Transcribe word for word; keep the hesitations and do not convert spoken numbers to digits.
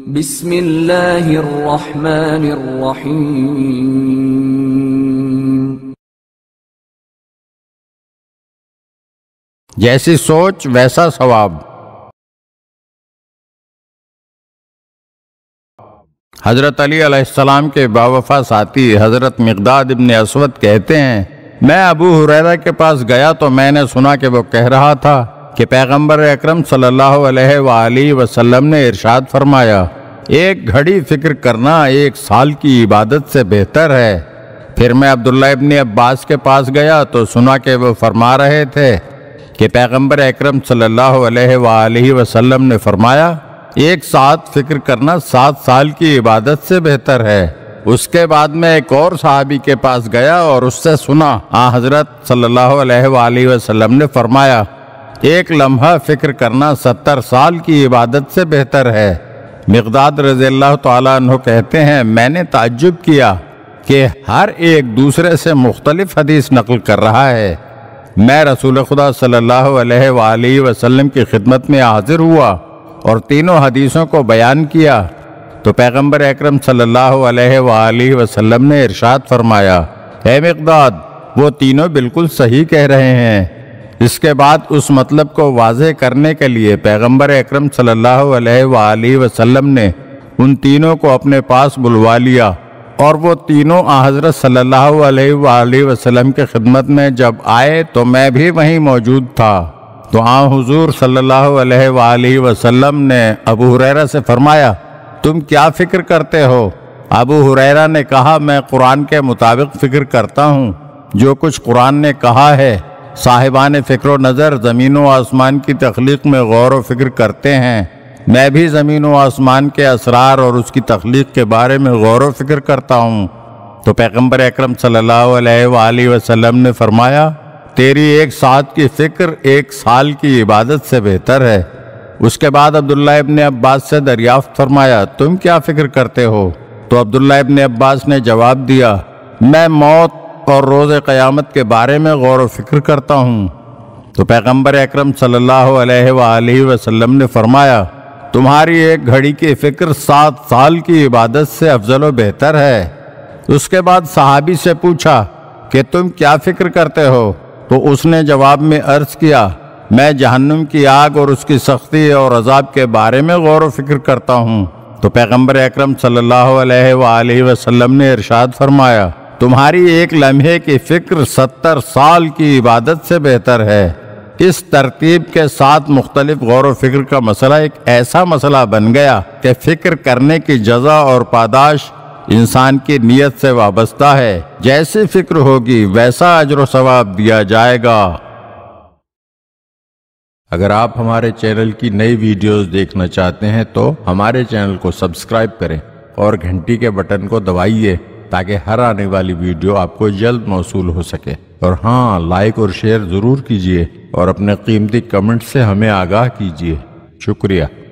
بسم اللہ الرحمن الرحیم۔ جیسی سوچ ویسا ثواب۔ حضرت علی علیہ السلام کے باوفا ساتھی حضرت مقداد ابن اسود کہتے ہیں، میں ابو ہریرہ کے پاس گیا تو میں نے سنا کہ وہ کہہ رہا تھا کہ پیغمبر اکرم صلی اللہ علیہ وآلہ وسلم نے ارشاد فرمایا، ایک گھڑی فکر کرنا ایک سال کی عبادت سے بہتر ہے۔ پھر میں عبداللہ ابن عباس کے پاس گیا تو سنا کہ وہ فرما رہے تھے کہ پیغمبر اکرم صلی اللہ علیہ وآلہ وسلم نے فرمایا، ایک ساتھ فکر کرنا سات سال کی عبادت سے بہتر ہے۔ اس کے بعد میں ایک اور صحابی کے پاس گیا اور اس سے سنا آن حضرت صلی اللہ علیہ وآلہ وسلم نے فرمایا، ایک لمحہ فکر کرنا ستر سال کی عبادت سے بہتر ہے۔ مقداد رضی اللہ تعالیٰ عنہ کہتے ہیں، میں نے تعجب کیا کہ ہر ایک دوسرے سے مختلف حدیث نقل کر رہا ہے۔ میں رسول خدا صلی اللہ علیہ وآلہ وسلم کی خدمت میں حاضر ہوا اور تینوں حدیثوں کو بیان کیا تو پیغمبر اکرم صلی اللہ علیہ وآلہ وسلم نے ارشاد فرمایا، اے مقداد، وہ تینوں بالکل صحیح کہہ رہے ہیں۔ اس کے بعد اس مطلب کو واضح کرنے کے لیے پیغمبر اکرم صلی اللہ علیہ وآلہ وسلم نے ان تینوں کو اپنے پاس بلوا لیا، اور وہ تینوں آن حضرت صلی اللہ علیہ وآلہ وسلم کے خدمت میں جب آئے تو میں بھی وہیں موجود تھا۔ تو آن حضور صلی اللہ علیہ وآلہ وسلم نے ابو ہریرہ سے فرمایا، تم کیا فکر کرتے ہو؟ ابو ہریرہ نے کہا، میں قرآن کے مطابق فکر کرتا ہوں، جو کچھ قرآن نے کہا ہے۔ صاحبان فکر و نظر زمین و آسمان کی تخلیق میں غور و فکر کرتے ہیں، میں بھی زمین و آسمان کے اسرار اور اس کی تخلیق کے بارے میں غور و فکر کرتا ہوں۔ تو پیغمبر اکرم صلی اللہ علیہ وآلہ وسلم نے فرمایا، تیری ایک ساتھ کی فکر ایک سال کی عبادت سے بہتر ہے۔ اس کے بعد عبداللہ ابن عباس سے دریافت فرمایا، تم کیا فکر کرتے ہو؟ تو عبداللہ ابن عباس نے جواب دیا، میں موت اور روز قیامت کے بارے میں غور و فکر کرتا ہوں۔ تو پیغمبر اکرم صلی اللہ علیہ وآلہ وسلم نے فرمایا، تمہاری ایک گھڑی کی فکر سات سال کی عبادت سے افضل و بہتر ہے۔ اس کے بعد صحابی سے پوچھا کہ تم کیا فکر کرتے ہو؟ تو اس نے جواب میں عرض کیا، میں جہنم کی آگ اور اس کی سختی اور عذاب کے بارے میں غور و فکر کرتا ہوں۔ تو پیغمبر اکرم صلی اللہ علیہ وآلہ وسلم نے ارشاد فرمایا، تمہاری ایک لمحے کی فکر ستر سال کی عبادت سے بہتر ہے۔ اس ترتیب کے ساتھ مختلف غور و فکر کا مسئلہ ایک ایسا مسئلہ بن گیا کہ فکر کرنے کی جزا اور پاداش انسان کی نیت سے وابستہ ہے، جیسی فکر ہوگی ویسا اجر و ثواب دیا جائے گا۔ اگر آپ ہمارے چینل کی نئی ویڈیوز دیکھنا چاہتے ہیں تو ہمارے چینل کو سبسکرائب کریں اور گھنٹی کے بٹن کو دبائیے تاکہ ہر آنے والی ویڈیو آپ کو جلد موصول ہو سکے۔ اور ہاں، لائک اور شیئر ضرور کیجیے اور اپنے قیمتی کمنٹ سے ہمیں آگاہ کیجیے۔ شکریہ۔